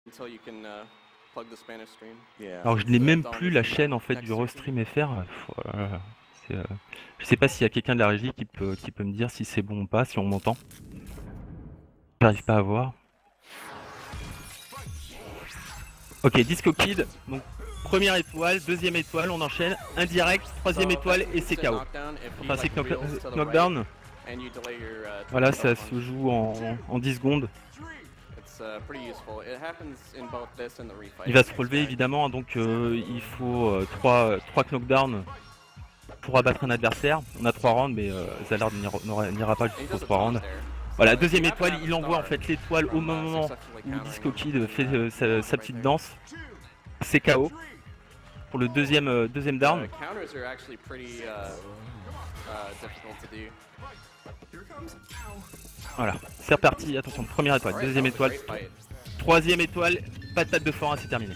Alors je n'ai même plus la chaîne en fait du Restream FR. Je sais pas s'il y a quelqu'un de la régie qui peut me dire si c'est bon ou pas, si on m'entend. J'arrive pas à voir. Ok, Disco Kid, donc première étoile, deuxième étoile, on enchaîne, indirect, troisième étoile et c'est KO. Enfin c'est knockdown. Voilà, ça se joue en 10 secondes. Il va se relever évidemment, donc il faut 3 knockdowns pour abattre un adversaire. On a 3 rounds, mais Zalard n'ira pas jusqu'aux 3 rounds. Voilà, deuxième étoile, il envoie en fait l'étoile au moment où Disco Kid fait sa petite danse. C'est KO pour le deuxième down. Voilà, c'est reparti, attention, première étoile, deuxième étoile, troisième étoile, patate de forain, c'est terminé.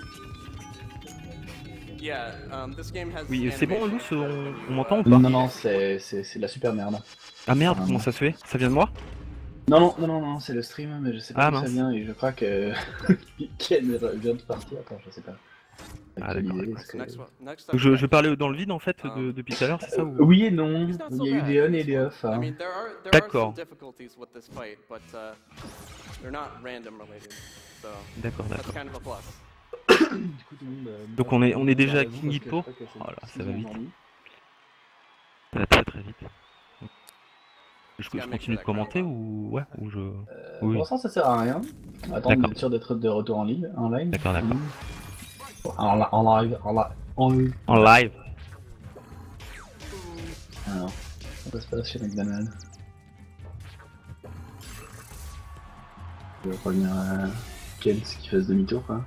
Oui, c'est bon, Lous, on m'entend ou pas? Non, c'est de la super merde. Ah merde, comment ça se fait? Ça vient de moi? Non, c'est le stream, mais je sais pas d'où ça vient et je crois que Ken vient de partir. Attends, je sais pas. Ah d'accord. Je parlais dans le vide en fait depuis tout à l'heure, c'est ça ou... Oui et non, il y a eu des on et des off. Hein. D'accord. D'accord. Donc on est déjà à King Hippo. Voilà, ça va vite. Ça va très vite. Je continue de commenter ou ouais ou je. Pour l'instant ça sert à rien. Attends, on est sûr d'être de retour en live. D'accord. En live. Alors, ça se passe chez McDonald's. Je vais revenir à Kels qui fasse demi-tour quoi.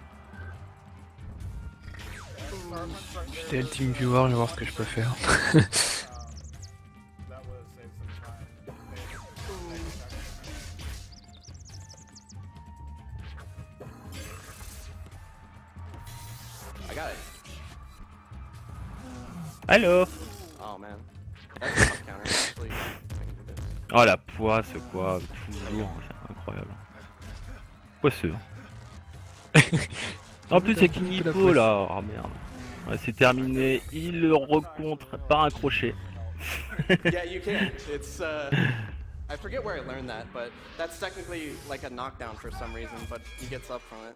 J'étais le team viewer, je vais voir ce que je peux faire. Allo. Oh la poisse quoi, toujours, c'est incroyable. Poisseux. En plus il y a King Hippo là, oh merde. Ouais, c'est terminé, il le recontre par un crochet. Yeah, you can. It's I forget where I learned that, but that's technically like a knockdown for some reason, but he gets up from it.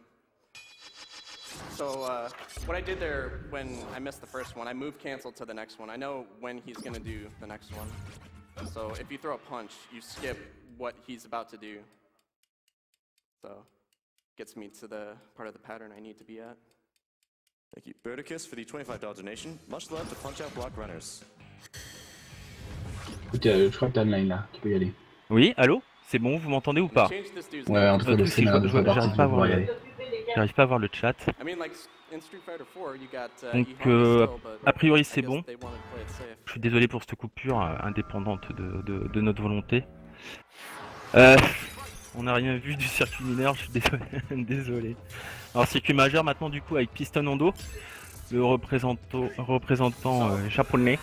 So what I did there when I missed the first one, I moved cancel to the next one. I know when he's gonna do the next one. So if you throw a punch, you skip what he's about to do. So gets me to the part of the pattern I need to be at. Thank you, Birdicus, for the $25 donation. Much love to punch out block runners. Écoute, je crois que t'as le line là, tu peux y aller. Oui, allô? C'est bon, vous m'entendez ou pas? Ouais, entre le stream et j'arrive pas à voir le chat. Donc a priori c'est bon. Je suis désolé pour cette coupure indépendante de notre volonté. On n'a rien vu du circuit mineur, je suis désolé. Alors circuit majeur maintenant du coup avec Piston Hondo, le représentant japonais.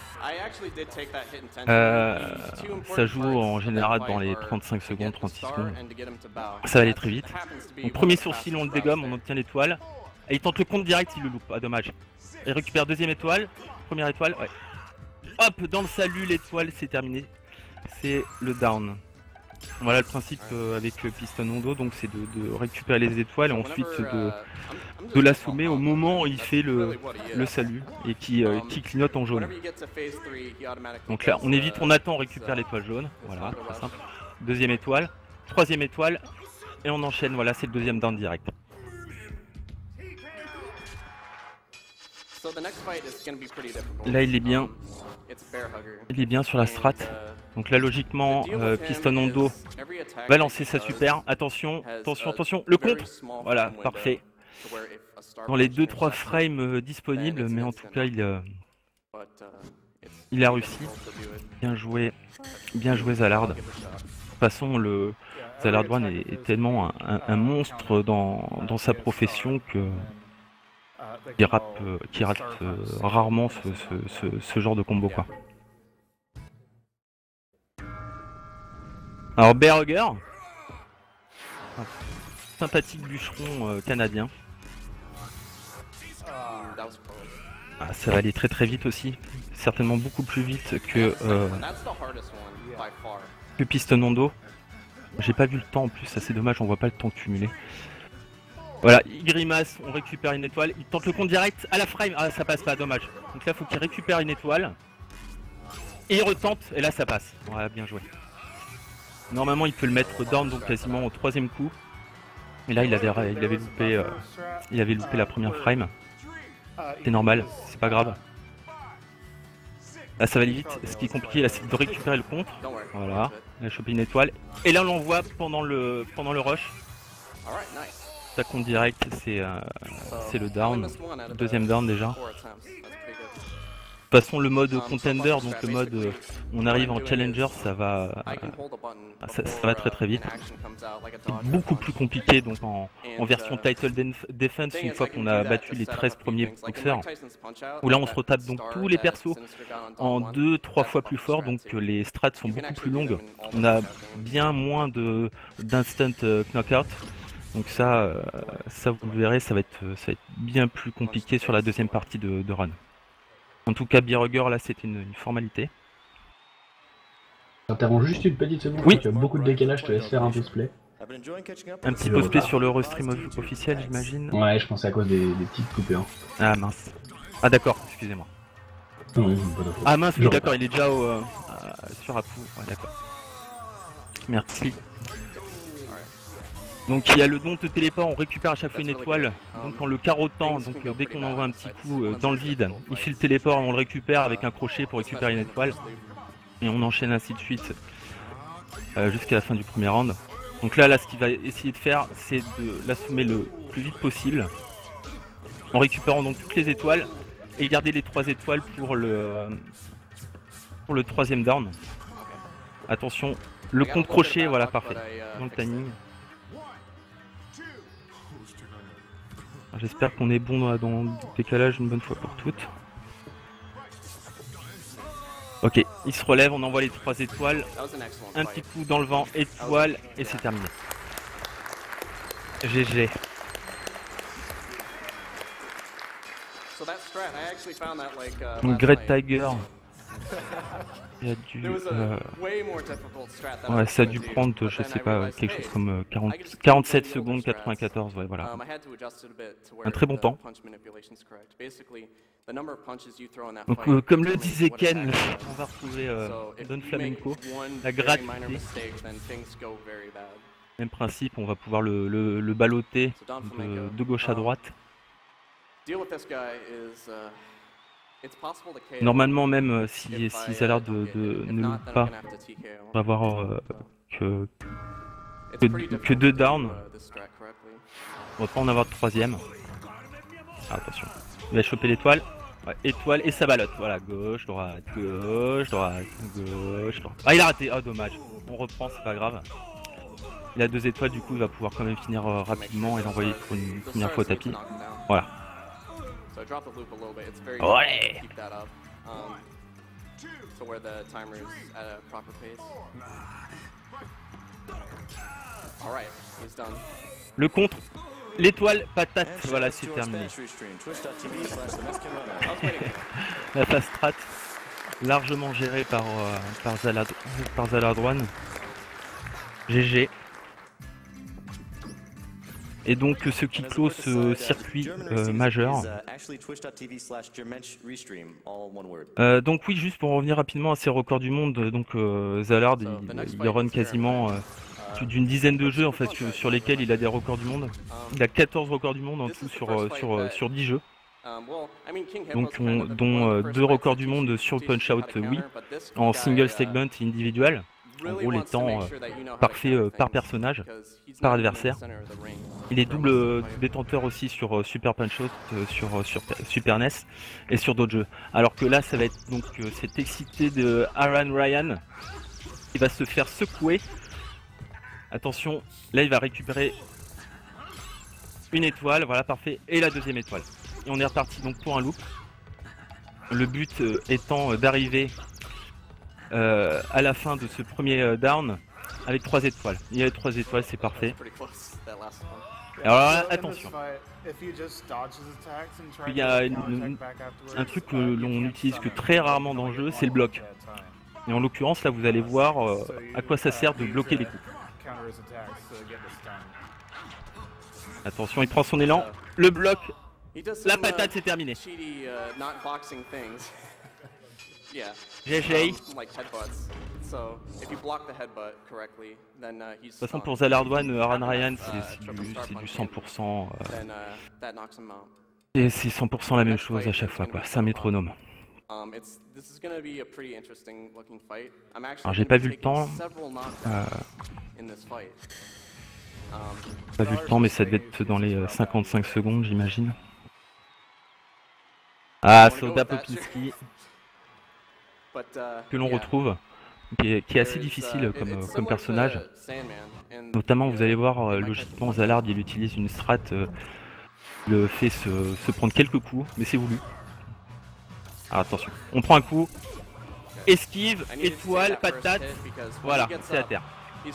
Ça joue en général dans les 35 secondes, 36 secondes. Ça va aller très vite. Donc premier sourcil, on le dégomme, on obtient l'étoile. Et il tente le compte direct, il le loupe, ah dommage. Il récupère deuxième étoile, première étoile, ouais. Hop, dans le salut, l'étoile, c'est terminé. C'est le down. Voilà le principe avec Piston Hondo, donc c'est de récupérer les étoiles et ensuite de l'assommer au moment où il fait le salut et qui clignote en jaune. Donc là on évite, on attend, on récupère l'étoile jaune, voilà, très simple. Deuxième étoile, troisième étoile et on enchaîne, voilà c'est le deuxième down direct. Là il est bien sur la strat. Donc là logiquement Piston Hondo va lancer sa super. Attention, le contre. Voilà, parfait. Dans les 2-3 frames disponibles, mais en tout cas il a réussi. Bien joué Zalard. De toute façon le Zalard One est tellement un monstre dans sa profession que qui rate rarement ce genre de combo quoi. Alors Bear Hugger, sympathique bûcheron canadien. Ah, ça va aller très très vite aussi, certainement beaucoup plus vite que Pistonondo. J'ai pas vu le temps en plus, ça c'est dommage, on voit pas le temps cumulé. Voilà, il grimace, on récupère une étoile, il tente le compte direct à la frame, ah ça passe pas, dommage. Donc là faut qu'il récupère une étoile, et il retente, et là ça passe. Voilà, bien joué. Normalement il peut le mettre down, donc quasiment au 3e coup. Et là il avait loupé la première frame. C'est normal, c'est pas grave. Là ça va aller vite, ce qui est compliqué là c'est de récupérer le contre. Voilà, il a chopé une étoile. Et là on l'envoie pendant le rush. Ça compte direct, c'est le down, deuxième down déjà. De toute façon le mode contender, donc le mode on arrive en challenger, ça va très très vite. C'est beaucoup plus compliqué donc en version title defense une fois qu'on a battu les 13 premiers boxeurs. Où là on se retape donc tous les persos en 2-3 fois plus fort, donc les strats sont beaucoup plus longues. On a bien moins d'instant knockout. Donc ça vous le verrez, ça va être bien plus compliqué sur la deuxième partie de run. En tout cas, Birugger, là, c'était une formalité. J'interromps juste une petite seconde, oui. Tu as beaucoup de décalage, je te laisse faire un postplay. Un petit postplay sur le restream officiel, j'imagine. Ouais, je pensais à cause des petites coupures. Ah mince. Ah d'accord, excusez-moi. Ah mince, oui, d'accord, il est déjà sur Apu. Ouais, d'accord. Merci. Donc il y a le don de téléport, on récupère à chaque fois une étoile, donc en le carottant, donc dès qu'on envoie un petit coup dans le vide, il fait le téléport et on le récupère avec un crochet pour récupérer une étoile. Et on enchaîne ainsi de suite jusqu'à la fin du premier round. Donc là ce qu'il va essayer de faire, c'est de l'assommer le plus vite possible, en récupérant donc toutes les étoiles, et garder les 3 étoiles pour le 3e down. Attention, le compte crochet, voilà, parfait, dans le timing. J'espère qu'on est bon dans le décalage une bonne fois pour toutes. Ok, il se relève, on envoie les 3 étoiles. Un petit coup dans le vent, étoile, et c'est terminé. GG. Donc Great Tiger. Il a dû, ouais, ça a dû prendre, je sais pas, quelque chose comme 47 secondes, 94, ouais, voilà. Un très bon temps. Donc, comme le disait Ken, on va retrouver Don Flamenco, la gratuité. Même principe, on va pouvoir le balloter de gauche à droite. Normalement même si ça a l'air de ne louper pas, on va avoir que 2 downs. On va pas en avoir de 3e. Ah, attention, il va choper l'étoile. Ouais, étoile et ça ballotte. Voilà, gauche, droite, gauche, droite, gauche, droite. Ah, il a raté, ah dommage. On reprend, c'est pas grave. Il a 2 étoiles, du coup il va pouvoir quand même finir rapidement et l'envoyer pour une première fois au tapis. Voilà. Ouais. Le contre, l'étoile, patate, voilà, c'est terminé. La fast strat, largement gérée par Zaladwan. GG. Et donc ce qui clôt ce circuit majeur. Donc oui, juste pour revenir rapidement à ces records du monde, donc Zalard il run quasiment plus d'une dizaine de jeux en fait sur lesquels il a des records du monde. Il a 14 records du monde en tout sur 10 jeux. Donc dont 2 records du monde sur Punch Out Wii en single segment et individual. En gros les temps parfaits par personnage, par adversaire. Il est double détenteur aussi sur Super Punch Out, sur Super NES et sur d'autres jeux. Alors que là ça va être donc cet excité de Aaron Ryan qui va se faire secouer. Attention, là il va récupérer une étoile, voilà parfait, et la 2e étoile. Et on est reparti donc pour un loop. Le but étant d'arriver à la fin de ce premier down avec 3 étoiles. Il y a 3 étoiles, c'est parfait. Alors là, attention. Il y a un truc que l'on n'utilise que très rarement dans le jeu, c'est le bloc. Et en l'occurrence, là, vous allez voir à quoi ça sert de bloquer les coups. Attention, il prend son élan, le bloc, la patate, c'est terminé. GG. De toute façon, pour Zalardwan, Aran Ryan, c'est du 100%. Et c'est 100% la même chose à chaque fois, quoi. C'est un métronome. Alors, j'ai pas vu le temps. Pas vu le temps, mais ça devait être dans les 55 secondes, j'imagine. Ah, Soda Popinski, que l'on retrouve, qui est assez difficile comme personnage. Notamment, vous allez voir, logiquement, Zalard, il utilise une strat, le fait se prendre quelques coups, mais c'est voulu. Alors attention, on prend un coup, esquive, étoile, patate, voilà, c'est à terre.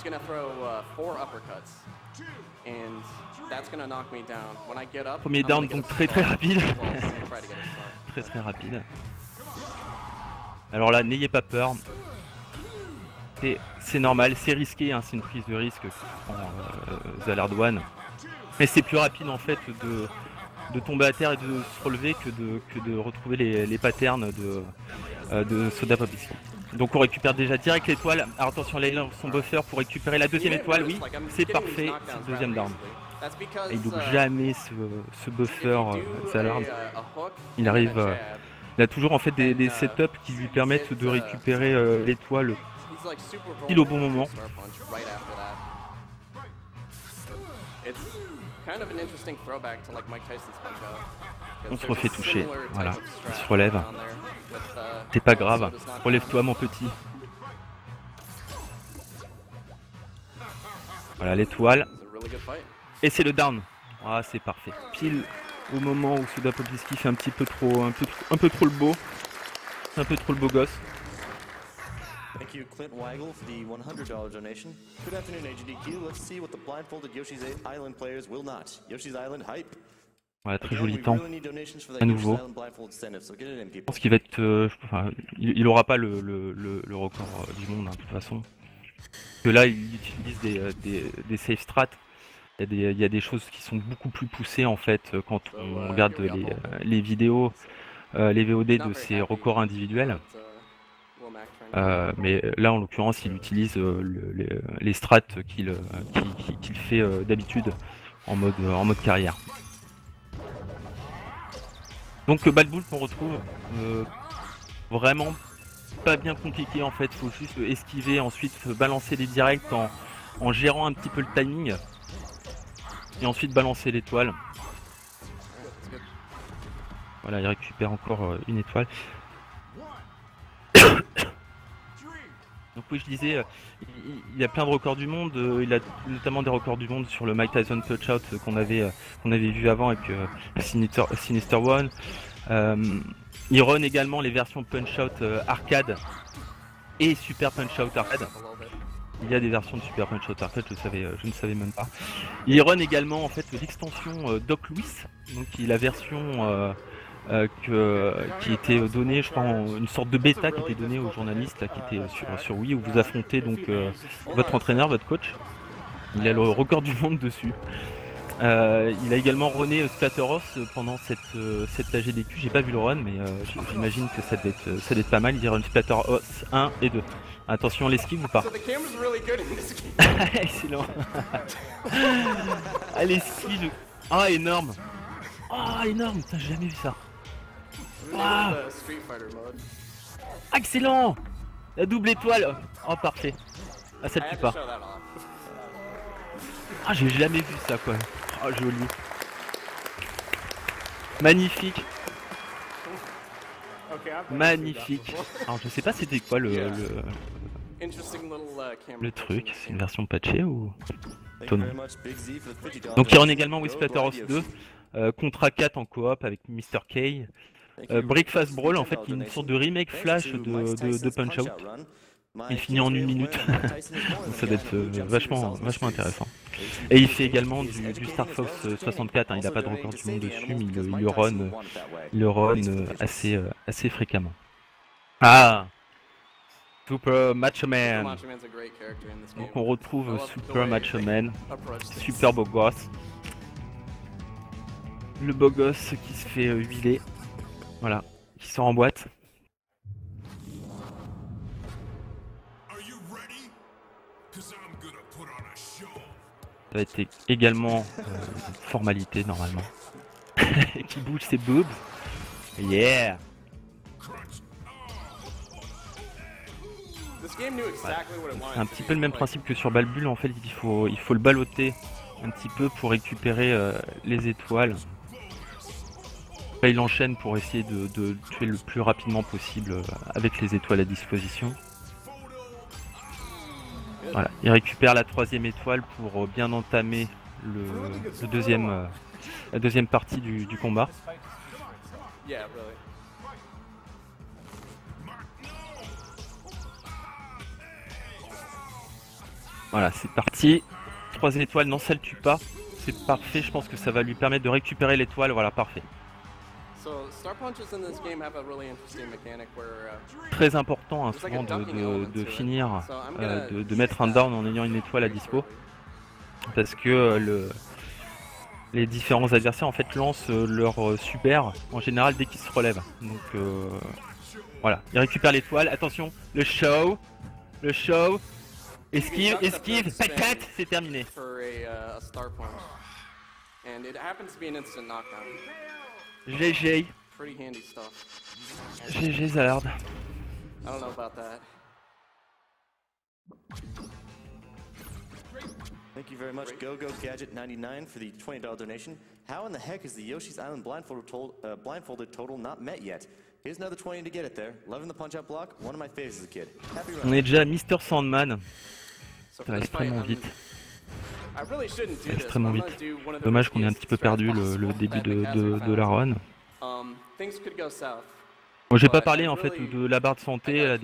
Premier down, donc très rapide. très rapide. Alors là, n'ayez pas peur. C'est normal, c'est risqué, hein, c'est une prise de risque que prend Zalardwan. Mais c'est plus rapide en fait de tomber à terre et de se relever que de retrouver les patterns de Soda Popinski. Donc on récupère déjà direct l'étoile. Alors attention, là il a son buffer pour récupérer la deuxième étoile. Oui, c'est parfait, c'est le deuxième down. Et il loupe jamais ce buffer Zalard. Il arrive, il a toujours en fait des setups qui lui permettent de récupérer l'étoile pile au bon moment. On se refait toucher, voilà, il se relève. C'est pas grave, relève-toi mon petit. Voilà l'étoile. Et c'est le down. Ah, c'est parfait. Pile au moment où Soda Popinski fait un peu trop le beau. Un peu trop le beau gosse. Thank you, Clint Weigel, for the $100 donation. Good afternoon, AGDQ. Let's see what the blindfolded Yoshi's Island players will not. Yoshi's Island hype. Voilà, très joli temps. À nouveau. Je pense qu'il va être. Enfin, il aura pas le record du monde, hein, de toute façon. Parce que là, il utilise des safe strats. Il y a des choses qui sont beaucoup plus poussées en fait quand on regarde les vidéos, les VOD de ses records individuels. Mais là en l'occurrence il utilise les strats qu'il fait d'habitude en mode carrière. Donc Bad Bull qu'on retrouve vraiment pas bien compliqué en fait, faut juste esquiver, ensuite balancer les directs en gérant un petit peu le timing et ensuite balancer l'étoile. Voilà, il récupère encore une étoile. Donc oui, je disais, il y a plein de records du monde, il a notamment des records du monde sur le Mike Tyson Punch Out qu'on avait vu avant avec Sinister One. Il run également les versions Punch Out arcade et Super Punch Out arcade. Il y a des versions de Super Punch Out arcade, je ne savais même pas. Il run également en fait l'extension Doc Louis, donc qui est la version qui était donnée, je crois, une sorte de bêta qui était donnée aux journalistes là, qui était sur Wii, où vous affrontez donc votre entraîneur, votre coach. Il a le record du monde dessus. Il a également runné Splatterhouse pendant cette AGDQ. J'ai pas vu le run, mais j'imagine que ça devait être pas mal. Il run Splatterhouse 1 et 2. Attention, l'esquive ou pas? Excellent. Ah, l'esquive. Ah, énorme. Ah, énorme. Putain, j'ai jamais vu ça. Ah, excellent. La double étoile. Oh, parfait. Ah, ça tue pas. Ah, j'ai jamais vu ça, quoi. Oh, joli. Magnifique. Magnifique. Alors, je sais pas c'était quoi le truc. C'est une version patchée ou... Étonnant. Donc, il y en a également with Splatterhouse 2. Contra 4 en coop avec Mr. K. Breakfast Brawl, en fait, qui est une sorte de remake flash de Punch Out. Il finit en 1 minute. Ça doit être vachement intéressant. Et il fait également du Star Fox 64, hein. Il n'a pas de record du monde dessus, mais il le run assez fréquemment. Ah, Super Macho Man. Donc on retrouve Super Macho Man, super beau gosse. Le beau gosse qui se fait huiler, voilà, qui sort en boîte. Ça va être également formalité normalement. Qui bouge ses boobs. Yeah. Voilà. C'est un petit peu le même principe que sur Balbul, en fait il faut le balloter un petit peu pour récupérer les étoiles. Là, il enchaîne pour essayer de tuer le plus rapidement possible avec les étoiles à disposition. Voilà, il récupère la 3e étoile pour bien entamer la deuxième partie du combat. Voilà, c'est parti. 3 étoiles, non, ça le tue pas. C'est parfait, je pense que ça va lui permettre de récupérer l'étoile. Voilà, parfait. Très important, hein, souvent de finir, de mettre un down en ayant une étoile à dispo. Parce que les différents adversaires en fait lancent leur super en général dès qu'ils se relèvent. Donc voilà, il récupère l'étoile. Attention, le show, esquive, patate, c'est terminé. GG. GG Zalard. I don't know about that. Thank you very much, GoGoGadget99 for the $20 donation. How in the heck is the Yoshi's Island blindfolded total not met yet? Here's another 20 to get it there. Loving the punch-out block, one of my favorites as a kid. Happy On est déjà à Mr. Sandman. Ça va extrêmement vite. Extrêmement vite. Dommage qu'on ait un petit peu perdu le début de la run. Bon, j'ai pas parlé en fait de la barre de santé,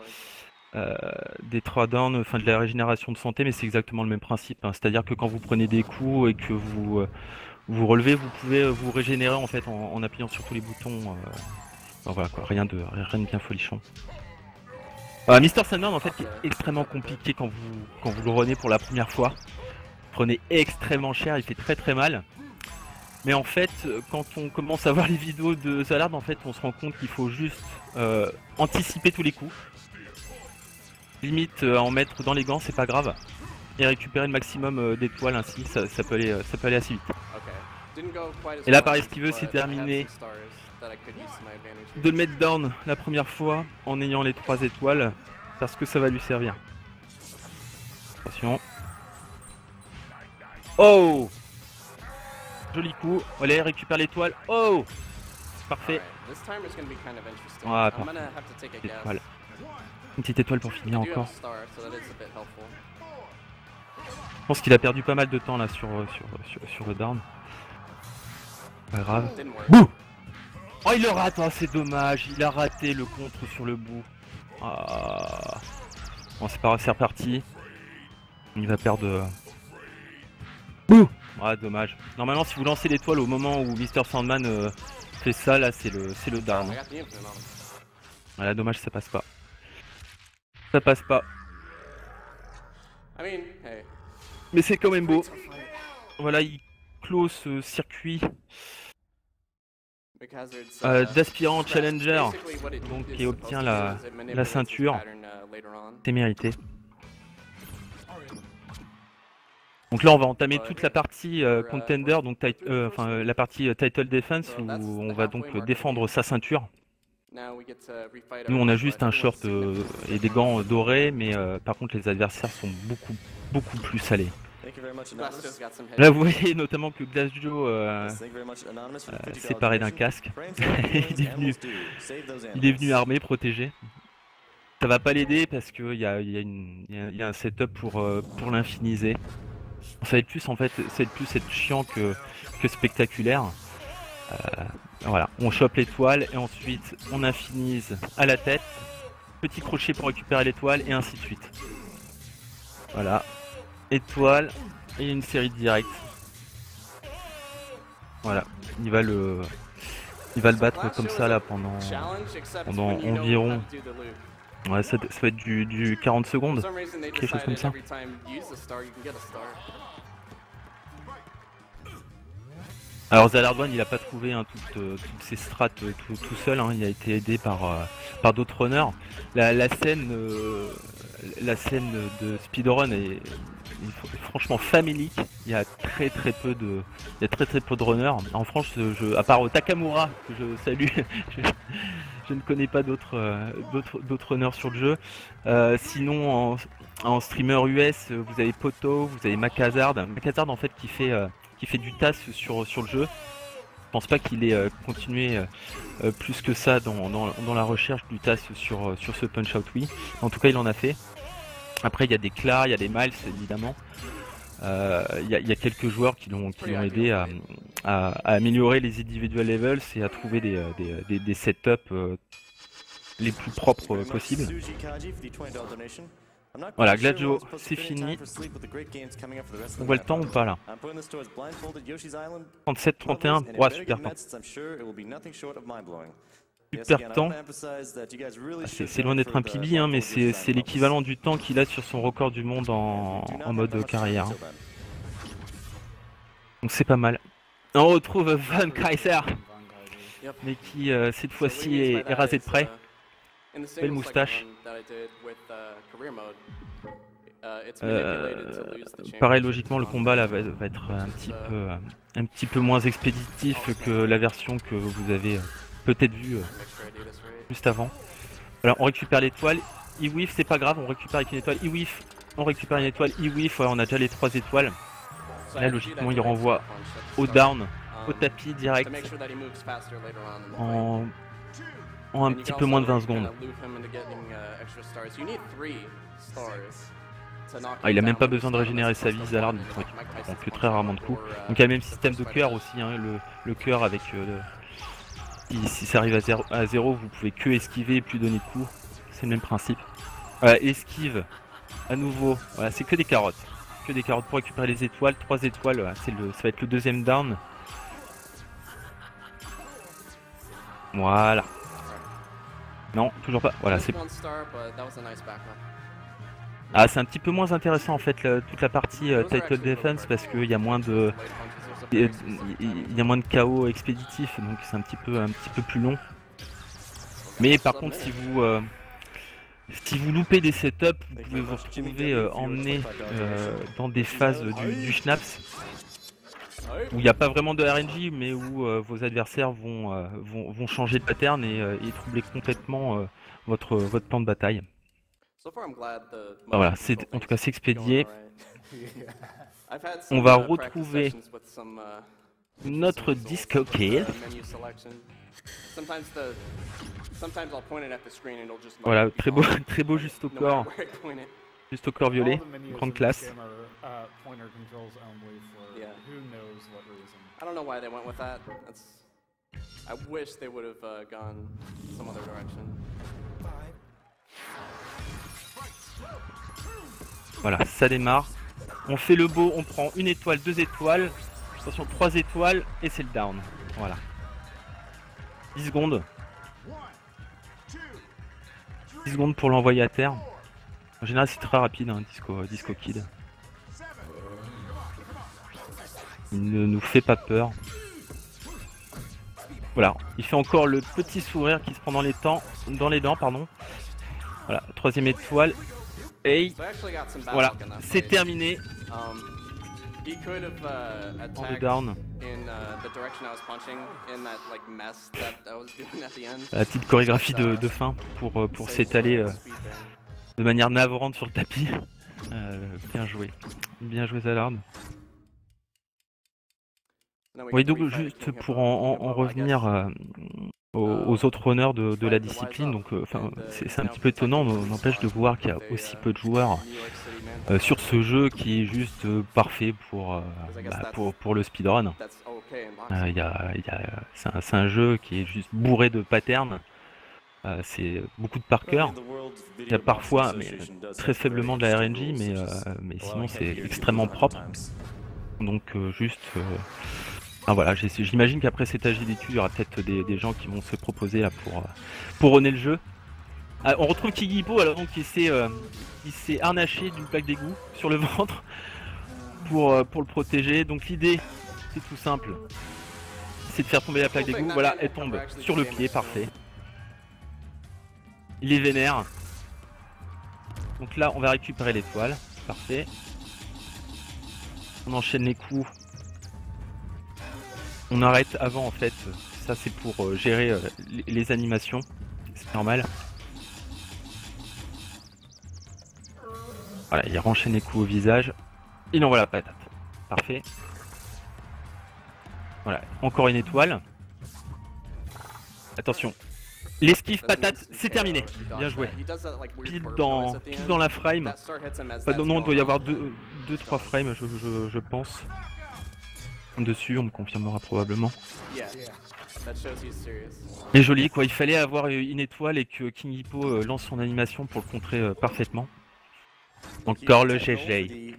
des throwdowns, enfin de la régénération de santé, mais c'est exactement le même principe. Hein. C'est-à-dire que quand vous prenez des coups et que vous relevez, vous pouvez vous régénérer en fait en appuyant sur tous les boutons. Enfin, voilà quoi, rien de bien folichon. Mr. Sandman en fait est extrêmement compliqué quand vous le runnez pour la première fois. Vous prenez extrêmement cher, il fait très mal. Mais en fait, quand on commence à voir les vidéos de Zalard, en fait, on se rend compte qu'il faut juste anticiper tous les coups. Limite en mettre dans les gants, c'est pas grave. Et récupérer le maximum d'étoiles ainsi, ça peut aller assez vite. Et là, pareil, ce qu'il veut, c'est terminer de le mettre down la première fois en ayant les 3 étoiles, parce que ça va lui servir. Attention. Oh! Joli coup. Allez, il récupère l'étoile. Oh! Parfait. Ah, parfait. Étoile. Une petite étoile pour finir encore. Je pense qu'il a perdu pas mal de temps là sur le down. Pas grave. Bouh! Oh, il le rate, oh, c'est dommage. Il a raté le contre sur le bout. Ah. Bon, c'est pas c'est reparti. Il va perdre. Bouh! Ah, dommage. Normalement, si vous lancez l'étoile au moment où Mr. Sandman fait ça, là, c'est le down. Voilà, dommage, ça passe pas. Ça passe pas. Mais c'est quand même beau. Voilà, il clôt ce circuit d'aspirant challenger, donc qui obtient la ceinture. C'est mérité. Donc là on va entamer toute la partie contender, donc enfin la partie title defense où on va donc défendre sa ceinture. Nous on a juste un short et des gants dorés, mais par contre les adversaires sont beaucoup plus salés. Là vous voyez notamment que Glass Joe s'est paré d'un casque. il est venu armé, protégé. Ça va pas l'aider parce qu'il y a un setup pour l'infiniser. Ça va être plus en fait, être chiant que spectaculaire. Voilà, on chope l'étoile et ensuite on infinise à la tête. petit crochet pour récupérer l'étoile et ainsi de suite. Voilà, étoile et une série de directs. Voilà, il va le battre comme ça là pendant environ, ouais, ça va être du 40 secondes, quelque chose comme ça. Alors Zalardwan il a pas trouvé hein, toutes ces strats tout seul, hein, il a été aidé par d'autres runners. La scène de speedrun est franchement famélique. Il y a très peu de runners. En France, à part Takamura que je salue, je ne connais pas d'autres runners sur le jeu. Sinon en streamer US, vous avez Poto, vous avez Macazard en fait qui fait du TAS sur le jeu. Je pense pas qu'il ait continué plus que ça dans la recherche du TAS sur ce Punch Out Wii. En tout cas, il en a fait. Après, il y a des Clar, il y a des Miles, évidemment. Il y a quelques joueurs qui l'ont aidé à améliorer les individual levels et à trouver des setups les plus propres possibles. Voilà, Gladio, c'est fini. On voit le temps ou pas là? 37-31, ouais, super temps. Super temps. C'est loin d'être un PB, hein, mais c'est l'équivalent du temps qu'il a sur son record du monde en mode carrière. Hein. Donc c'est pas mal. On retrouve Van Kaiser, mais qui cette fois-ci est rasé de près. Belle moustache. Pareil, logiquement, le combat là va être un petit peu moins expéditif que la version que vous avez peut-être vue juste avant. Alors on récupère l'étoile, E-Whiff, c'est pas grave, on récupère avec une étoile E-Whiff, on récupère une étoile E-Whiff, ouais, on a déjà les 3 étoiles. Là logiquement il renvoie au down, au tapis direct, en un petit peu moins de 20 secondes. Ah, il a même pas besoin de régénérer sa vie, Zalard, il prend que très rarement de coups. Donc il y a le même système de cœur aussi, hein, le cœur avec... si ça arrive à 0, vous pouvez que esquiver et plus donner de coups. C'est le même principe. Voilà, esquive, à nouveau, voilà, c'est que des carottes. Que des carottes pour récupérer les étoiles, 3 étoiles, voilà, ça va être le deuxième down. Voilà. Non, toujours pas. Voilà, c'est... Ah, c'est un petit peu moins intéressant en fait toute la partie Title Defense parce qu'il y a moins de... Il y a moins de chaos expéditif, donc c'est un petit peu plus long. Mais par contre, si vous loupez des setups, vous pouvez vous retrouver emmené dans des phases du Schnaps où il n'y a pas vraiment de RNG, mais où vos adversaires vont changer de pattern et troubler complètement votre plan de bataille. Voilà, en tout cas c'est expédié. On va retrouver notre Disco Kid. Voilà, très beau juste au corps violet, grande classe. Voilà, ça démarre. On fait le beau, on prend une étoile, 2 étoiles, attention 3 étoiles et c'est le down. Voilà. 10 secondes. 10 secondes pour l'envoyer à terre. En général c'est très rapide, hein, Disco Kid. Il ne nous fait pas peur. Voilà, il fait encore le petit sourire qui se prend dans les dents, pardon. Voilà, 3ème étoile. Et voilà, c'est terminé. En the down. La petite chorégraphie de fin pour s'étaler de manière navrante sur le tapis. Bien joué Zalard. Oui, donc juste pour en revenir aux autres runners de la discipline, donc c'est un petit peu étonnant, n'empêche de voir qu'il y a aussi peu de joueurs sur ce jeu qui est juste parfait pour le speedrun. C'est un jeu qui est juste bourré de patterns. c'est beaucoup de par cœur. Il y a parfois, mais très faiblement de la RNG, mais sinon c'est extrêmement propre. Donc ah voilà, j'imagine qu'après cet âge d'études, il y aura peut-être des gens qui vont se proposer là pour runner le jeu. Ah, on retrouve Kingipo alors donc qui s'est harnaché d'une plaque d'égout sur le ventre pour le protéger. Donc l'idée, c'est tout simple, c'est de faire tomber la plaque d'égout. Voilà, elle tombe sur le pied, parfait. Il est vénère. Donc là, on va récupérer l'étoile, parfait. On enchaîne les coups. On arrête avant en fait, ça c'est pour gérer les animations, c'est normal. Voilà, il renchaîne les coups au visage. Il envoie la patate. Parfait. Voilà, encore une étoile. Attention. L'esquive patate, c'est terminé. Bien joué. Pile dans la frame. Non, il doit y avoir 2-3 frames, je pense. Dessus, on me confirmera probablement. Et joli quoi, il fallait avoir une étoile et que Kingipo lance son animation pour le contrer parfaitement. Encore le GG.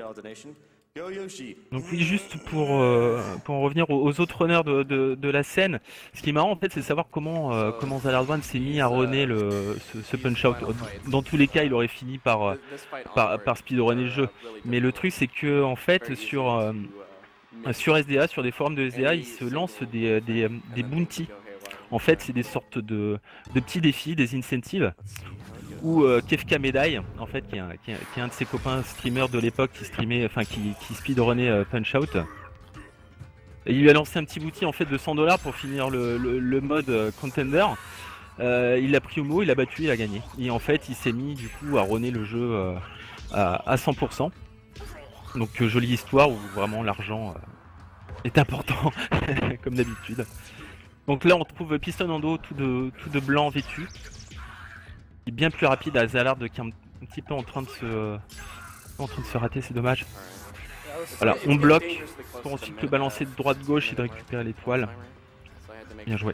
Donc oui, juste pour en revenir aux autres runners de la scène, ce qui est marrant en fait c'est de savoir comment Zalard1 s'est mis à runner ce punch out. Dans tous les cas il aurait fini par speedrunner le jeu. Mais le truc c'est que en fait sur SDA, sur des forums de SDA, ils se lancent des bounties. En fait c'est des sortes de petits défis, des incentives. Ou Kefka Medai, en fait, qui est un de ses copains streamers de l'époque qui streamait, enfin qui speedrunnait Punch Out. Et il lui a lancé un petit bouti en fait de 100$ pour finir le mode Contender. Il l'a pris au mot, il a battu, il a gagné. Et en fait, il s'est mis du coup à runner le jeu à 100%. Donc jolie histoire où vraiment l'argent est important, comme d'habitude. Donc là, on trouve Piston Ando tout de blanc vêtu. Bien plus rapide à Zalard qui est un petit peu en train de se rater, c'est dommage. Voilà, on bloque pour ensuite le balancer de droite-gauche et de récupérer l'étoile. Bien joué.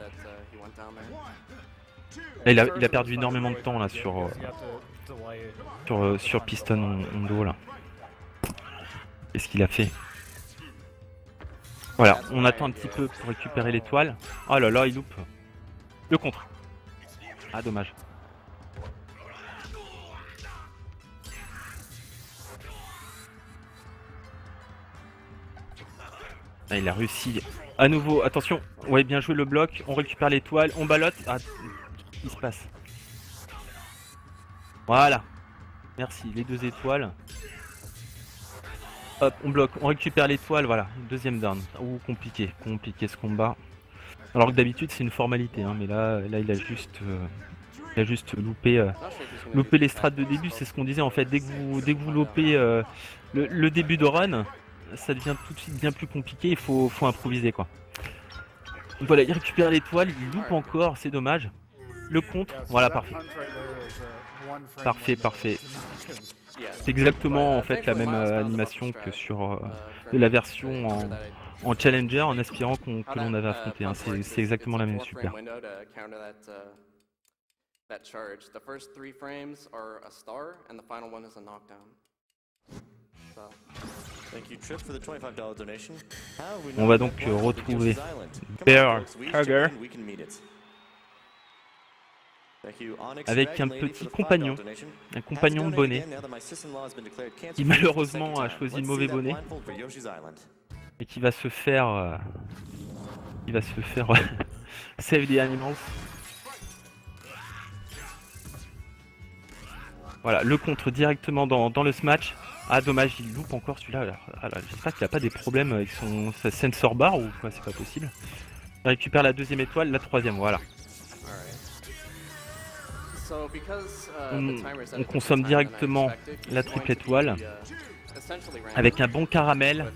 Là, il a perdu énormément de temps là sur Piston Ando là. Qu'est-ce qu'il a fait? Voilà, on attend un petit peu pour récupérer l'étoile. Oh là là, il loupe. Le contre. Ah, dommage. Ah, il a réussi à nouveau, attention, ouais bien joué le bloc, on récupère l'étoile, on ballotte, ah, qu'est-ce qui se passe? Voilà, merci, les 2 étoiles. Hop, on bloque, on récupère l'étoile, voilà, deuxième down. Ouh, compliqué ce combat. Alors que d'habitude c'est une formalité, hein, mais là il a juste loupé les strats de début, c'est ce qu'on disait en fait, dès que vous loupez le début de run, ça devient tout de suite bien plus compliqué, il faut improviser quoi. Donc voilà, il récupère l'étoile, il loupe encore, c'est dommage. Le contre, voilà, parfait. Parfait. C'est exactement en fait la même animation que sur la version en Challenger, en aspirant que l'on avait affronté. Hein. C'est exactement la même, super. On va donc retrouver Bear Hugger avec un petit compagnon, un compagnon de bonnet qui malheureusement a choisi le mauvais bonnet et qui va se faire save the animals. Voilà, le contre directement dans le smash. Ah dommage, il loupe encore celui-là. J'espère qu'il n'a pas des problèmes avec sa sensor bar ou quoi, c'est pas possible. Il récupère la 2e étoile, la 3e, voilà. On consomme directement la triple étoile avec un bon caramel.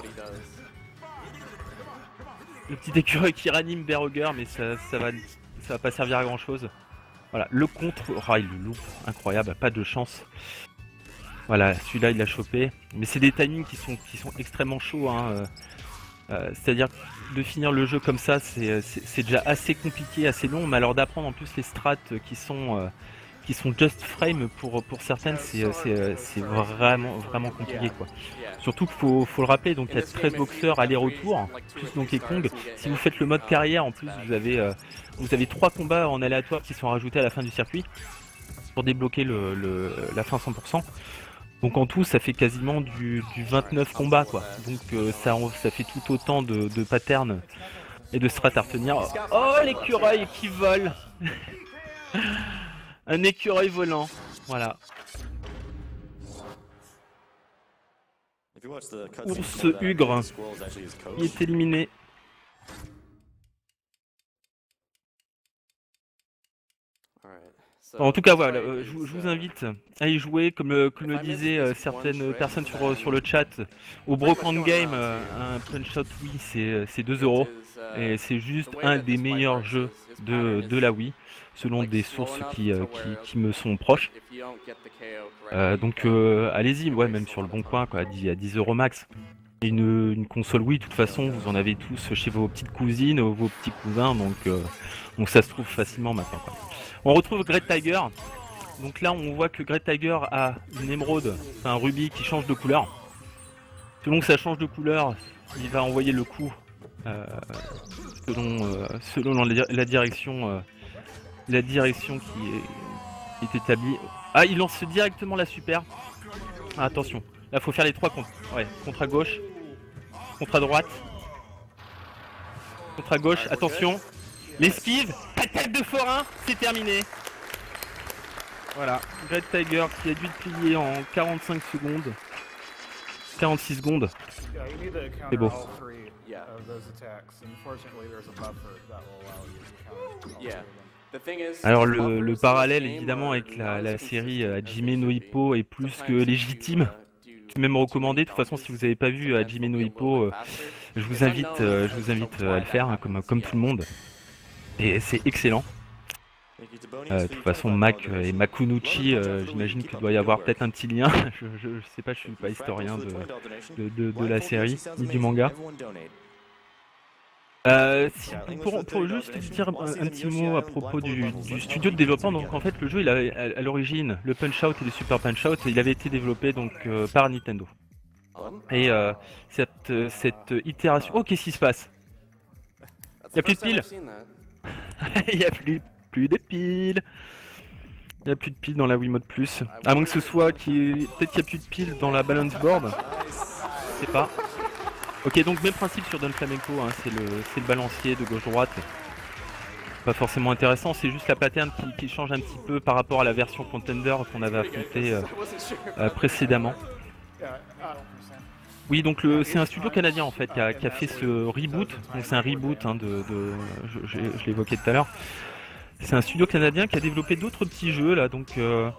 Le petit écureuil qui ranime Berroger, mais ça va pas servir à grand chose. Voilà, le contre, oh, il le loupe, incroyable, pas de chance. Voilà, celui-là il l'a chopé, mais c'est des timings qui sont extrêmement chauds. Hein. C'est-à-dire de finir le jeu comme ça, c'est déjà assez compliqué, assez long, mais alors d'apprendre en plus les strats qui sont just frame pour certaines, c'est vraiment compliqué quoi. Surtout qu'il faut le rappeler, donc il y a 13 boxeurs aller-retour, plus Donkey Kong. Si vous faites le mode carrière, en plus vous avez 3 combats en aléatoire qui sont rajoutés à la fin du circuit pour débloquer la fin 100%. Donc en tout, ça fait quasiment du 29 combats quoi. Donc ça fait tout autant de patterns et de strats à retenir. Oh l'écureuil qui vole. Un écureuil volant, voilà. Ours Hugre, il est éliminé. En tout cas, voilà, je vous invite à y jouer, comme le disaient certaines personnes sur le chat, au Broken Game, un Punch Out Wii c'est 2 €, et c'est juste un des meilleurs jeux de la Wii, selon des sources qui me sont proches. Donc allez-y, ouais, même sur le bon coin, quoi, à 10 € max. Et une console Wii, de toute façon, vous en avez tous chez vos petites cousines, vos petits cousins, donc ça se trouve facilement maintenant, quoi. On retrouve Great Tiger. Donc là, on voit que Great Tiger a une émeraude, c'est un rubis qui change de couleur. Selon que ça change de couleur, il va envoyer le coup selon la direction qui est établie. Ah, il lance directement la super. Ah, attention, là faut faire les 3 contre. Ouais, contre à gauche, contre à droite, contre à gauche. Attention, l'esquive, attaque de forain, c'est terminé. Voilà, Great Tiger qui a dû le plier en 45 secondes. 46 secondes. C'est beau. Alors le parallèle évidemment avec la série Hajime no Ippo est plus que légitime, même recommandé. De toute façon, si vous n'avez pas vu Hajime no Ippo, je vous invite à le faire, hein, comme tout le monde. Et c'est excellent. De toute façon, Mac et Makunuchi, j'imagine qu'il doit y avoir peut-être un petit lien. je sais pas, je suis pas historien de la série ni du manga. Pour juste dire un petit mot à propos du studio de développement, donc en fait le jeu, à l'origine, le Punch-Out et le Super Punch-Out, il avait été développé donc par Nintendo. Et cette itération... Oh, qu'est-ce qui se passe? Il n'y a plus de piles. Il n'y a plus de piles. Il n'y a plus de piles dans la Wiimote Plus. À moins que ce soit peut-être qu'il n'y a plus de piles dans la balance board. Je sais pas. Ok, donc même principe sur Don Flamenco, hein, c'est le balancier de gauche-droite. Pas forcément intéressant, c'est juste la pattern qui change un petit peu par rapport à la version Contender qu'on avait affrontée précédemment. Oui, donc c'est un studio canadien en fait qui a fait ce reboot. Donc c'est un reboot, hein, je l'évoquais tout à l'heure. C'est un studio canadien qui a développé d'autres petits jeux là, donc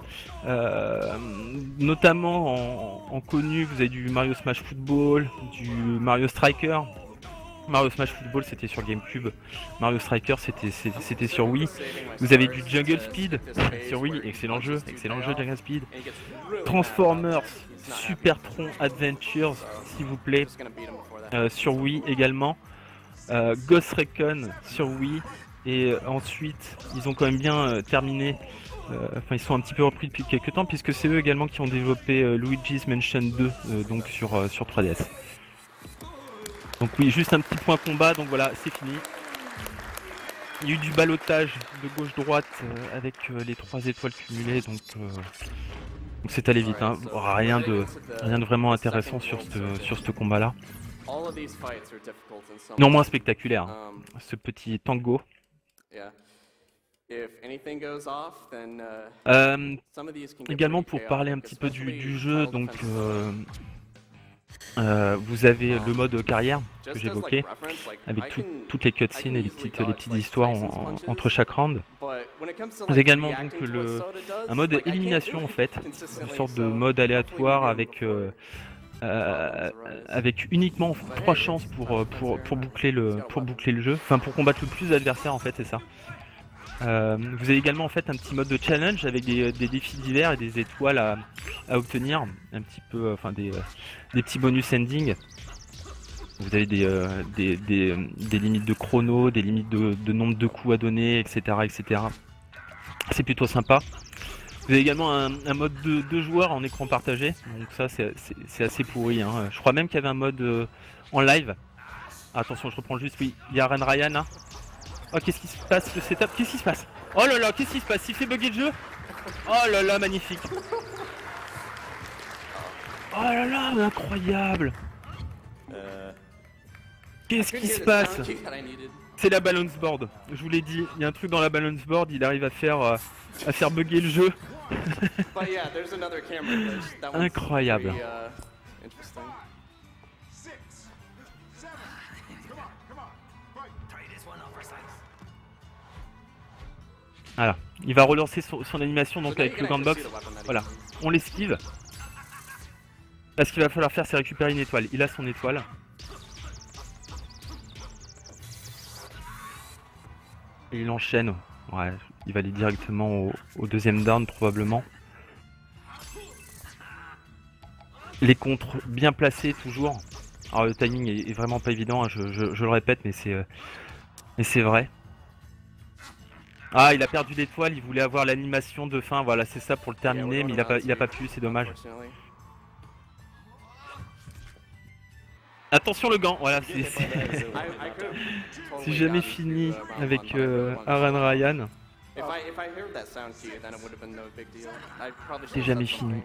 notamment en connu, vous avez du Mario Smash Football, du Mario Striker. Mario Smash Football c'était sur GameCube, Mario Striker c'était sur Wii. Vous avez du Jungle Speed sur Wii, excellent jeu Jungle Speed. Transformers Super Tron Adventures, s'il vous plaît, sur Wii également. Ghost Recon sur Wii. Et ensuite, ils ont quand même bien terminé, enfin ils sont un petit peu repris depuis quelques temps, puisque c'est eux également qui ont développé Luigi's Mansion 2, donc sur 3DS. Donc oui, juste un petit point combat, donc voilà, c'est fini. Il y a eu du ballottage de gauche-droite avec les 3 étoiles cumulées, donc c'est allé vite, hein. Rien de vraiment intéressant sur ce combat-là. Néanmoins spectaculaire, hein, ce petit tango. Également pour parler un petit peu du jeu, donc vous avez le mode carrière que j'évoquais, avec toutes les cutscenes et les petites histoires entre chaque round. Vous avez également donc un mode élimination en fait, une sorte de mode aléatoire avec uniquement 3 chances pour boucler le jeu, enfin pour combattre le plus d'adversaires en fait, c'est ça. Vous avez également en fait un petit mode de challenge avec des défis divers et des étoiles à obtenir, un petit peu, enfin des petits bonus ending. Vous avez des limites de chrono, des limites de nombre de coups à donner, etc. etc. C'est plutôt sympa. Vous avez également un mode de 2 joueurs en écran partagé, donc ça c'est assez pourri. Hein. Je crois même qu'il y avait un mode en live. Ah, attention, je reprends juste, oui, il y a Ryan. Hein. Oh, qu'est-ce qui se passe, le setup? Qu'est-ce qui se passe? Oh là là, qu'est-ce qui se passe? Il fait bugger le jeu? Oh là là, magnifique. Oh là là, mais incroyable. Qu'est-ce qui se passe? C'est la balance board, je vous l'ai dit, il y a un truc dans la balance board, il arrive à faire bugger le jeu. Incroyable. Voilà, il va relancer son animation donc avec le Gantbox. Voilà, on l'esquive. Là, ce qu'il va falloir faire, c'est récupérer une étoile. Il a son étoile. Et il enchaîne. Ouais, il va aller directement au deuxième down probablement. Les contres bien placés toujours. Alors le timing est vraiment pas évident, hein, je le répète, mais c'est vrai. Ah, il a perdu l'étoile, il voulait avoir l'animation de fin, voilà, c'est ça pour le terminer, mais il a pas pu, c'est dommage. Attention le gant, voilà, c'est jamais fini avec Ryan. C'est jamais fini.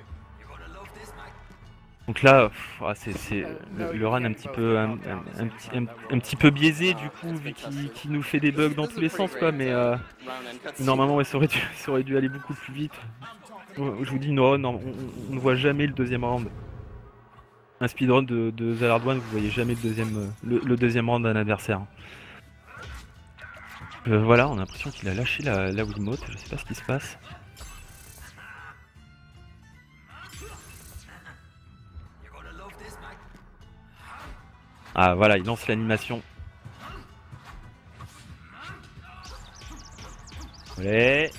Donc là, c'est le run un petit peu biaisé du coup, vu qu'il nous fait des bugs dans tous les sens quoi, mais normalement ouais, ça aurait dû aller beaucoup plus vite. Je vous dis non, on ne voit jamais le deuxième round. Un speedrun de The Hard One, vous voyez jamais le deuxième round d'un adversaire. Voilà, on a l'impression qu'il a lâché la Wiimote, je sais pas ce qui se passe. Ah voilà, il lance l'animation. Allez.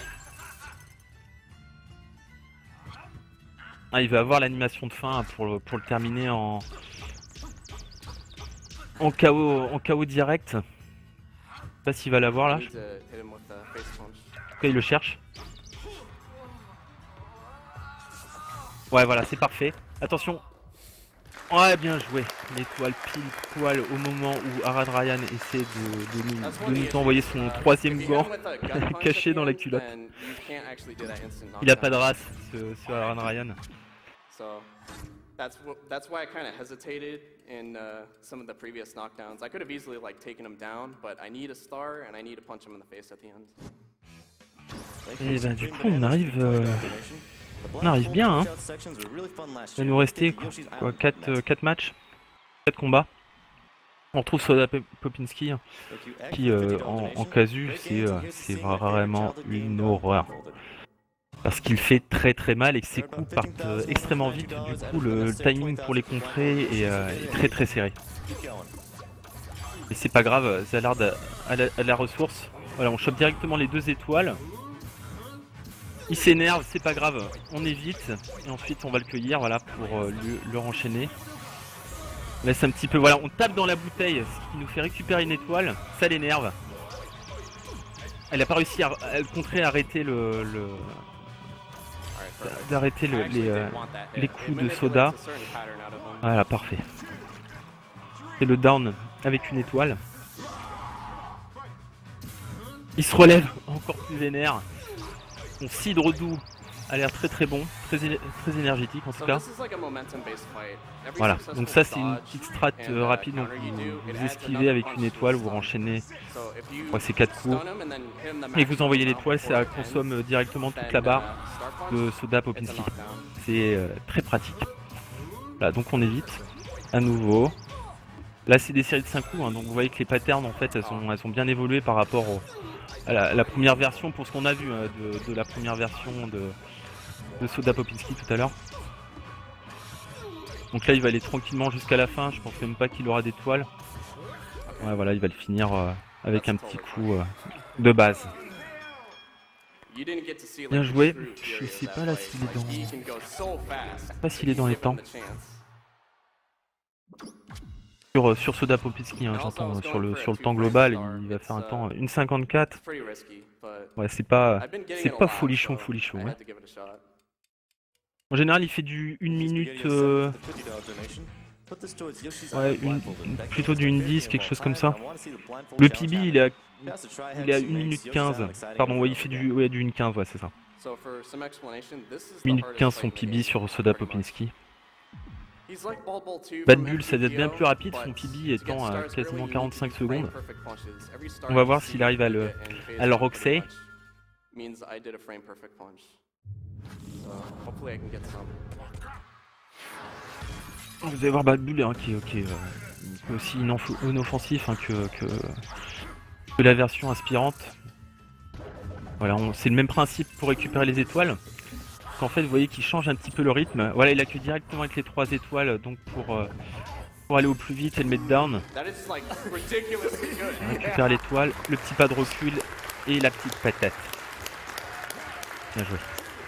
Ah, il veut avoir l'animation de fin pour le terminer en KO direct. Je sais pas s'il va l'avoir là. En tout cas, il le cherche. Ouais, voilà, c'est parfait. Attention. Ouais, bien joué. L'étoile pile poil au moment où Ryan essaie de nous envoyer son troisième gant caché dans la culotte. Il a pas de race, ce Ryan. So that's why I kind of hesitated in some of the previous knockdowns. I could have easily like taken him down, but I need a star and I need to punch him in the face at the end. Et bah du coup on arrive bien hein. Il va nous rester quoi, 4 matchs, 4 combats. On retrouve Soda Popinski qui en casu c'est vraiment une horreur. Parce qu'il fait très mal et que ses coups partent extrêmement vite, du coup le timing pour les contrer est très serré. Et c'est pas grave, Zalard a la ressource. Voilà, on chope directement les 2 étoiles. Il s'énerve, c'est pas grave, on évite et ensuite on va le cueillir voilà, pour le renchaîner. On laisse un petit peu, voilà, on tape dans la bouteille, ce qui nous fait récupérer une étoile, ça l'énerve. Elle a pas réussi à contrer, à arrêter les coups de Soda. Voilà, parfait. C'est le down avec une étoile. Il se relève encore plus vénère. Son cidre doux a l'air très bon, très énergétique en tout cas. Voilà, donc ça c'est une petite strat rapide, donc vous esquivez avec une étoile, vous renchaînez, je crois que c'est 4 coups, et vous envoyez l'étoile, ça consomme directement toute la barre de Soda Popinski. C'est très pratique. Voilà, donc on évite, à nouveau. Là c'est des séries de 5 coups, hein, donc vous voyez que les patterns en fait elles ont bien évolué par rapport à la première version, pour ce qu'on a vu de la première version de Soda Popinski tout à l'heure. Donc là il va aller tranquillement jusqu'à la fin, je pense même pas qu'il aura d'étoile. Ouais voilà, il va le finir avec un petit coup de base. Bien joué, je sais pas là s'il est dans... Je sais pas s'il est dans les temps. Sur Soda Popinski, hein, j'entends, sur le temps global, il va faire un temps 1,54. Ouais, c'est pas folichon. Hein. En général, il fait du 1 minute, plutôt du 1,10, quelque chose comme ça. Le PB, il est à 1 minute 15. Pardon, ouais, il fait du 1,15, ouais, c'est ça. 1 minute 15 son PB sur Soda Popinski. Bad Bull, ça doit être bien plus rapide, son PB étant à quasiment 45 secondes. On va voir s'il arrive à le roxer. Vous allez voir Bad Bull, hein, qui est aussi inoffensif, hein, que la version aspirante. Voilà, c'est le même principe pour récupérer les étoiles. En fait, vous voyez qu'il change un petit peu le rythme. Voilà, il accue directement avec les 3 étoiles, donc pour aller au plus vite et le mettre down. On récupère l'étoile, le petit pas de recul et la petite patate. Bien joué.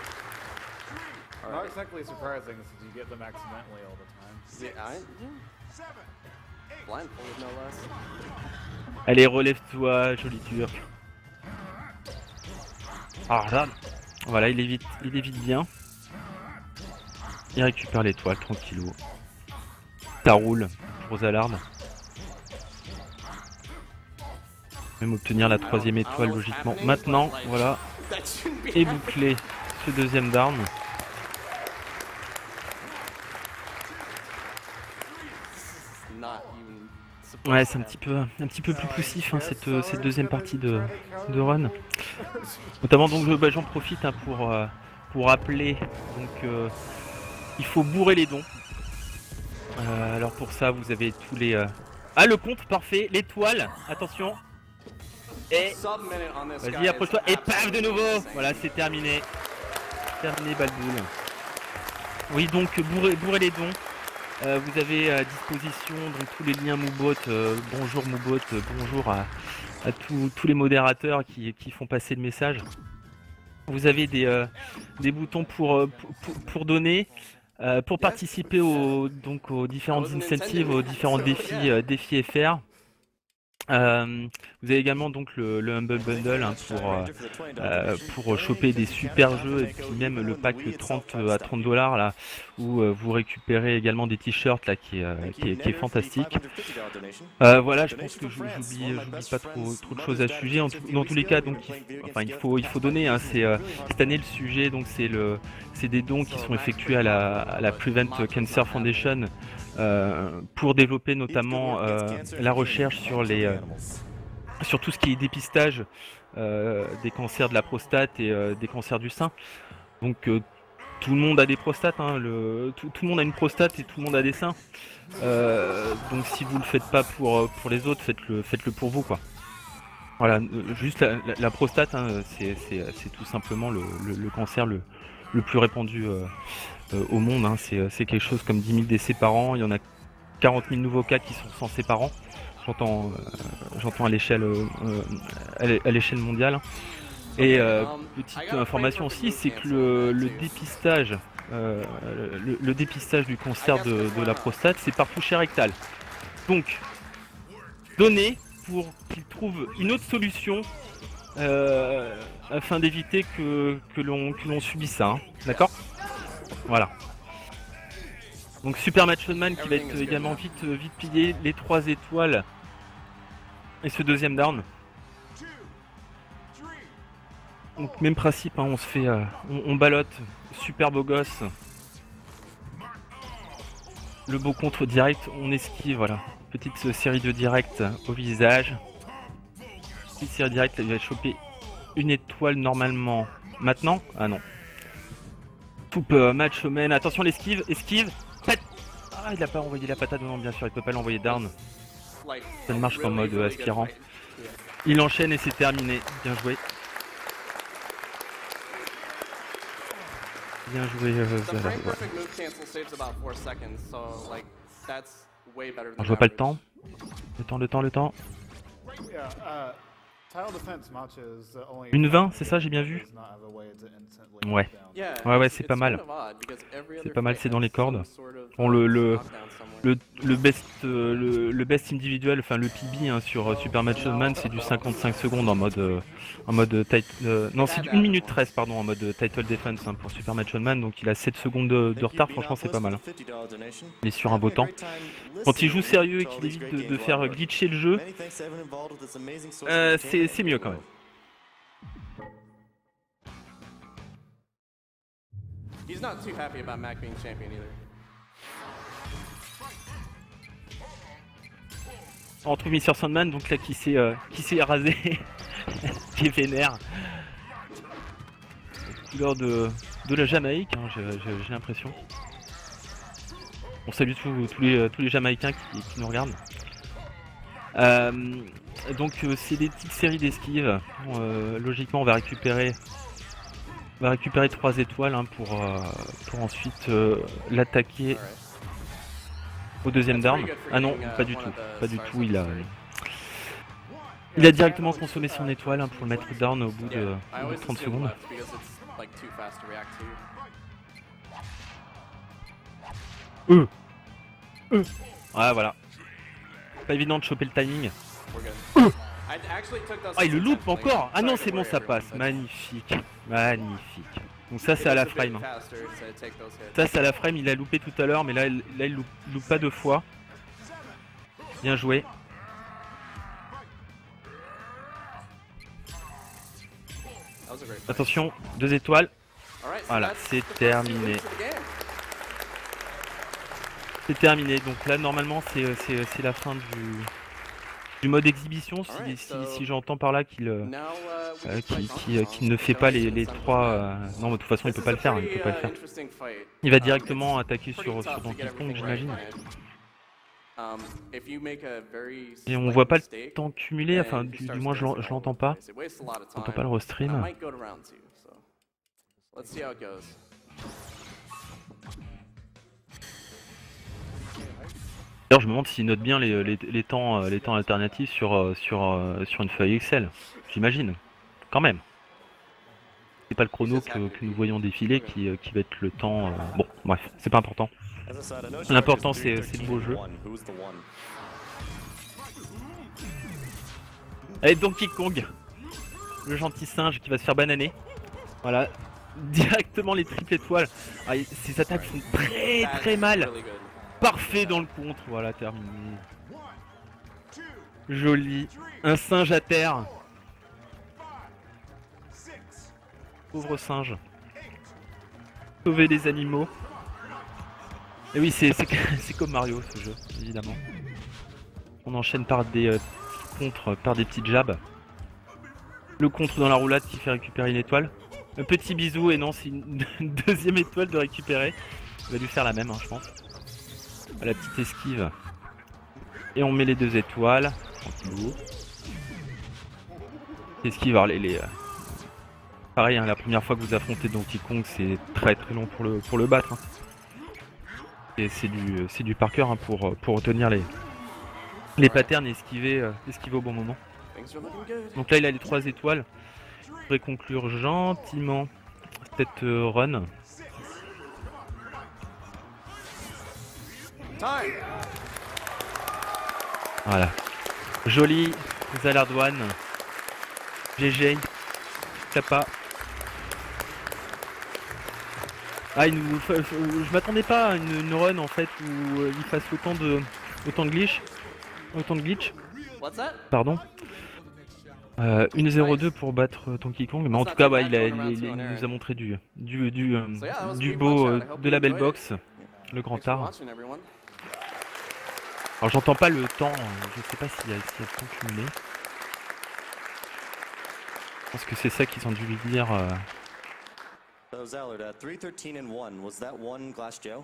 Allez, relève-toi, joli turc. Ah, là. Voilà, il évite bien. Il récupère l'étoile, tranquillou. Ça roule pour Zalard. Même obtenir la 3e étoile logiquement. Maintenant, voilà. Et boucler ce 2e down. Ouais, c'est un petit peu plus poussif, hein, cette 2e partie de run. Notamment donc j'en profite, hein, pour rappeler donc il faut bourrer les dons. Alors pour ça vous avez tous les ah, le compte parfait, l'étoile, attention. Et vas-y, approche-toi et paf, de nouveau. Voilà, c'est terminé. Terminé Bad Bull. Oui, donc bourrer les dons. Vous avez à disposition donc tous les liens Moobot. Bonjour Moobot, bonjour à tous les modérateurs qui font passer le message. Vous avez des boutons pour donner, pour participer aux différentes incentives, aux différents défis FR. Vous avez également donc le Humble Bundle, hein, pour choper des super jeux, et puis même le pack 30 à 30 $, là où vous récupérez également des t-shirts là qui est fantastique. Voilà, je pense que j'oublie pas trop de choses à ce sujet. Dans tous les cas, donc il faut donner, hein, cette année le sujet, donc c'est des dons qui sont effectués à la Prevent Cancer Foundation. Pour développer notamment la recherche sur tout ce qui est dépistage des cancers de la prostate et des cancers du sein. Donc tout le monde a des prostates, hein, tout le monde a une prostate et tout le monde a des seins. Donc si vous le faites pas pour les autres, faites-le pour vous, quoi. Voilà, juste la prostate, hein, c'est tout simplement le cancer le plus répandu au monde, hein. C'est quelque chose comme 10 000 décès par an. Il y en a 40 000 nouveaux cas qui sont recensés par an. J'entends à l'échelle mondiale. Et petite information aussi, c'est que le dépistage, le dépistage du cancer de la prostate, c'est par toucher rectal. Donc, donnez pour qu'ils trouvent une autre solution afin d'éviter que l'on subisse ça, hein. D'accord ? Voilà. Donc Super Macho Man qui va être également vite pillé, les 3 étoiles et ce 2e down. Donc même principe, hein, on se fait, on ballotte, super beau gosse. Le beau contre direct, on esquive, voilà. Petite série de direct au visage. Petite série directe, il va choper une étoile normalement. Maintenant ? Ah non. Coupe Macho Man, attention l'esquive, esquive. Ah, il a pas envoyé la patate, non, bien sûr, il peut pas l'envoyer down. Ça ne marche qu'en mode aspirant. Il enchaîne et c'est terminé. Bien joué. Bien joué, Zala. Je vois pas le temps. Le temps. Une 20, c'est ça, j'ai bien vu? Ouais. Ouais, c'est pas mal. C'est pas mal, c'est dans les cordes. Bon, le best individuel, enfin le PB hein, sur Super Macho Man, c'est du 55 secondes en mode non, c'est du 1 minute 13 pardon en mode title defense hein, pour Super Macho Man, donc il a 7 secondes de retard, franchement c'est pas mal. Hein. Il est sur un beau temps. Quand il joue sérieux et qu'il évite de faire glitcher le jeu, c'est mieux quand même. He's not too happy about Mac being champion either. On retrouve Mr. Sandman donc là qui s'est rasé, qui est vénère. Couleur de la Jamaïque, hein, j'ai l'impression. On salue tous les Jamaïcains qui nous regardent. Donc c'est des petites séries d'esquives. Logiquement on va récupérer 3 étoiles hein, pour ensuite l'attaquer au deuxième down. Ah non, pas du tout, il a directement consommé son étoile hein, pour le mettre down au bout de 30 secondes. Ouais, voilà. Pas évident de choper le timing. Ah, il le loupe encore. Ah non, c'est bon, ça passe. Magnifique. Magnifique. Donc ça, c'est à la frame. Ça, c'est à la frame. Il a loupé tout à l'heure, mais là, il loupe pas 2 fois. Bien joué. Attention, 2 étoiles. Voilà, c'est terminé. C'est terminé. Donc là, normalement, c'est la fin du mode exhibition, si j'entends par là qu'il ne fait pas les 3... Non, de toute façon, il peut pas le faire. Il peut pas le faire. Il va directement attaquer sur Donkey Kong, j'imagine. Et on voit pas le temps cumulé, enfin, du moins, je l'entends pas. On entend pas le restream. D'ailleurs, je me demande s'il note bien les temps alternatifs sur une feuille Excel. J'imagine, quand même. C'est pas le chrono que nous voyons défiler qui va être le temps. Bon, bref, c'est pas important. L'important c'est le beau jeu. Allez, Donkey Kong, le gentil singe qui va se faire bananer. Voilà, directement les triples étoiles. Ah, ces attaques font très mal. Parfait dans le contre, voilà, terminé. Joli. Un singe à terre. Pauvre singe. Sauver les animaux. Et oui, c'est comme Mario ce jeu, évidemment. On enchaîne par des contres, par des petites jabs. Le contre dans la roulade qui fait récupérer une étoile. Un petit bisou et non, c'est une deuxième étoile de récupérer. Il va lui faire la même, hein, je pense. À la petite esquive. Et on met les 2 étoiles. Tranquillou. Esquive, alors pareil, hein, la première fois que vous affrontez Donkey Kong, c'est très long pour le battre. Hein. Et c'est du par cœur hein, pour retenir les patterns et esquiver au bon moment. Donc là, il a les 3 étoiles. Je pourrais conclure gentiment cette run. Voilà. Joli, Zalardouane. GG. Kappa. Ah, je m'attendais pas à une run en fait où il fasse autant de glitch. Pardon. 1-0-2 pour battre Donkey Kong, mais en tout cas, bah, il nous a montré du beau, de la belle boxe, le grand art. Alors j'entends pas le temps, je sais pas s'il y a le temps cumulé. Je pense que c'est ça qu'ils ont dû lui dire. So Zallard, 3-13-1, was that one Glass Joe?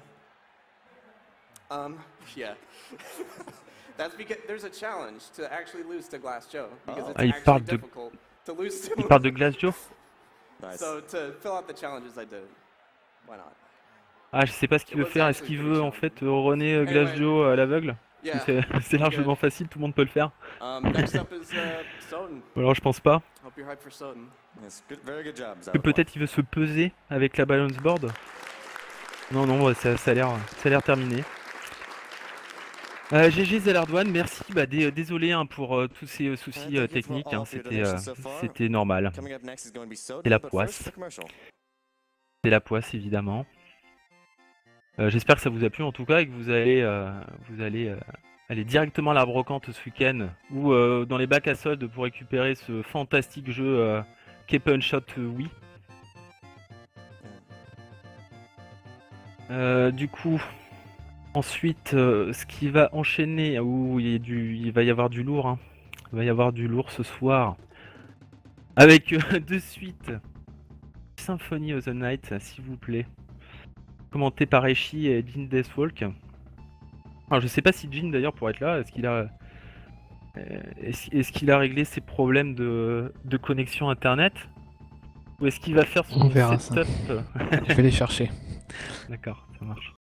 Yeah. That's because there's a challenge to actually lose to Glass Joe because it's il actually parle difficult to lose to. Il parle de Glass Joe? Nice. So to fill out the challenges, I did. Why not? Ah, je sais pas ce qu'il veut faire. Est-ce qu'il veut en fait runner Glass Joe à l'aveugle? Yeah. C'est largement facile, tout le monde peut le faire. Next up is Soden. Alors je pense pas. Hope you're hyped for Soden. Yes, very good job, Que peut-être il veut se peser avec la balance board. Non, ça a l'air terminé. GG Zelardwan, merci. Bah, désolé hein, pour tous ces soucis techniques. Hein, c'était normal. C'est la poisse. C'est la poisse évidemment. J'espère que ça vous a plu en tout cas et que vous allez aller directement à la brocante ce week-end ou dans les bacs à soldes pour récupérer ce fantastique jeu Keep and Shot Wii. Du coup, ensuite, ce qui va enchaîner, il va y avoir du lourd, hein. Il va y avoir du lourd ce soir, avec de suite Symphony of the Night, s'il vous plaît, commenté par Eshi et Jin Deathwalk. Alors je sais pas si Jin d'ailleurs pourrait être là, est-ce qu'il a réglé ses problèmes de connexion internet? Ou est-ce qu'il va faire son On verra setup? Je vais les chercher. D'accord, ça marche.